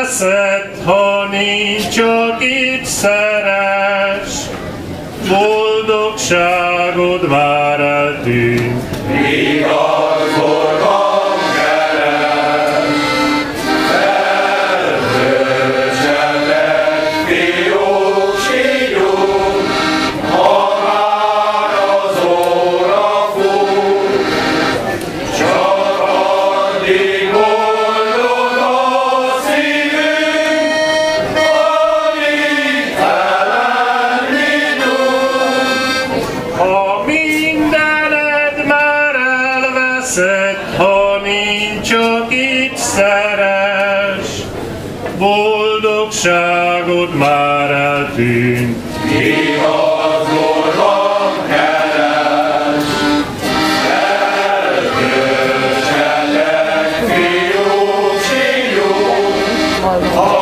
elveszett, ha nincs, akit szeres. Boldogságod már eltűnt, Igazoltam keres, felbőcsetek, fiúk, sígyúk, ha már az óra fut, csak addig boldog a szívünk, amíg felenni tud. ha mindened már elveszett, ha nincs, akit szeres. Boldogságod már eltűnt, Igazoltam keres, felbőcsetek, fiúk, sígyúk, ha